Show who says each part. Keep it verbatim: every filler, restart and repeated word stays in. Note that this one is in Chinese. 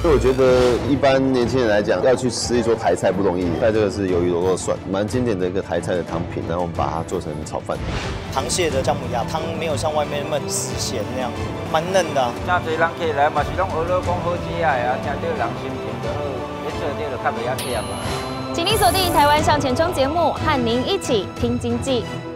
Speaker 1: 所以我觉得一般年轻人来讲，要去吃一桌台菜不容易。在这个是鱿鱼螺肉蒜，蛮经典的一个台菜的汤品，然后我们把它做成炒饭。
Speaker 2: 螃蟹的姜母鸭汤没有像外面那么死咸那样，蛮嫩的、啊。
Speaker 3: 真侪人客来嘛是拢学了讲好食的啊，听到人心情就好，你做到就较袂遐忝啊。
Speaker 4: 请您锁定《台湾向前冲》节目，和您一起听经济。